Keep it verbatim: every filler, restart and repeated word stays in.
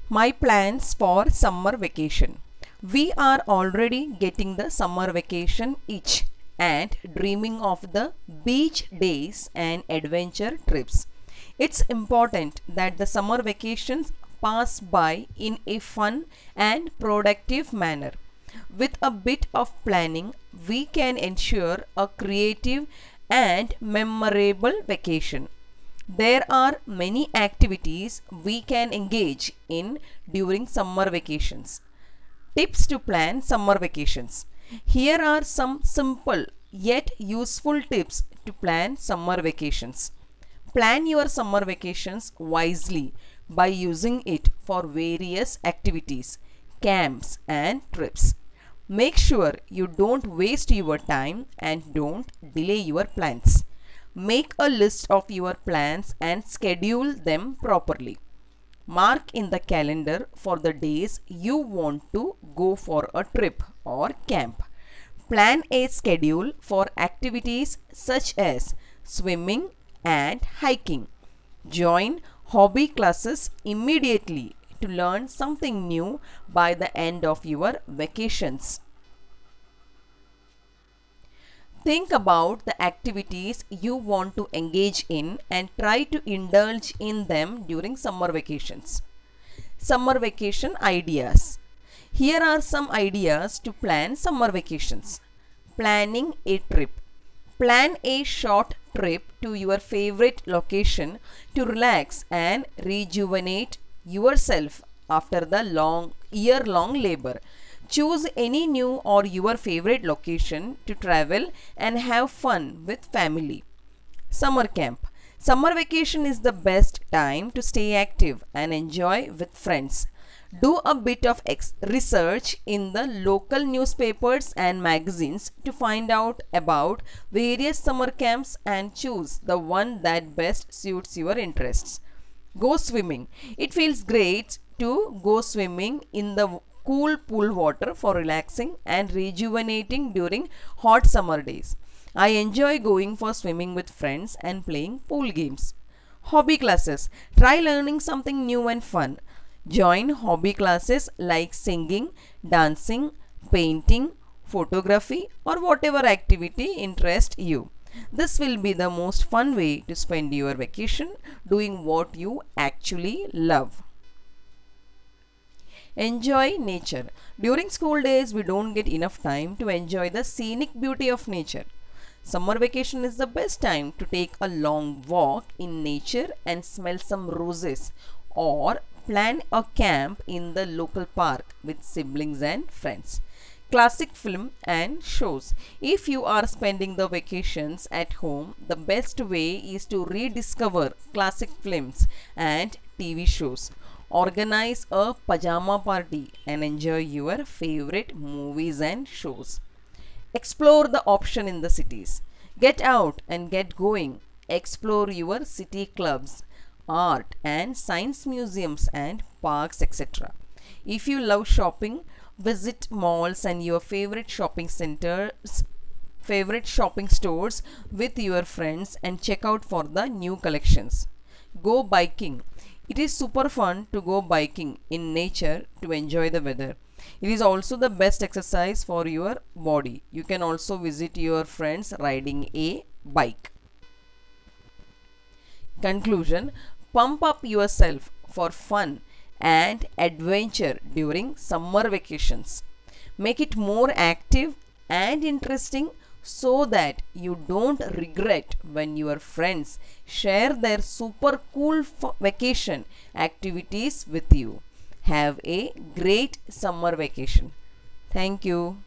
My plans for summer vacation. We are already getting the summer vacation itch and dreaming of the beach days and adventure trips. It's important that the summer vacations pass by in a fun and productive manner. With a bit of planning, we can ensure a creative and memorable vacation. There are many activities we can engage in during summer vacations. Tips to plan summer vacations. Here are some simple yet useful tips to plan summer vacations. Plan your summer vacations wisely by using it for various activities, camps, and trips. Make sure you don't waste your time and don't delay your plans. Make a list of your plans and schedule them properly. Mark in the calendar for the days you want to go for a trip or camp. Plan a schedule for activities such as swimming and hiking. Join hobby classes immediately to learn something new by the end of your vacations. Think about the activities you want to engage in and try to indulge in them during summer vacations. Summer vacation ideas. Here are some ideas to plan summer vacations. Planning a trip. Plan a short trip to your favorite location to relax and rejuvenate yourself after the long year-long labor. Choose any new or your favorite location to travel and have fun with family. Summer camp. Summer vacation is the best time to stay active and enjoy with friends. Do a bit of research in the local newspapers and magazines to find out about various summer camps and choose the one that best suits your interests. Go swimming. It feels great to go swimming in the cool pool water for relaxing and rejuvenating during hot summer days. I enjoy going for swimming with friends and playing pool games. Hobby classes. Try learning something new and fun. Join hobby classes like singing, dancing, painting, photography, or whatever activity interests you. This will be the most fun way to spend your vacation doing what you actually love. Enjoy nature. During school days, we don't get enough time to enjoy the scenic beauty of nature. Summer vacation is the best time to take a long walk in nature and smell some roses, or plan a camp in the local park with siblings and friends. Classic film and shows. If you are spending the vacations at home, the best way is to rediscover classic films and T V shows. Organize a pajama party and enjoy your favorite movies and shows. Explore the option in the cities. Get out and get going. Explore your city clubs, art and science museums and parks, et cetera. If you love shopping, visit malls and your favorite shopping centers, favorite shopping stores with your friends and check out for the new collections. Go biking. It is super fun to go biking in nature to enjoy the weather. It is also the best exercise for your body. You can also visit your friends riding a bike. Conclusion. Pump up yourself for fun and adventure during summer vacations. Make it more active and interesting so that you don't regret when your friends share their super cool vacation activities with you. Have a great summer vacation. Thank you.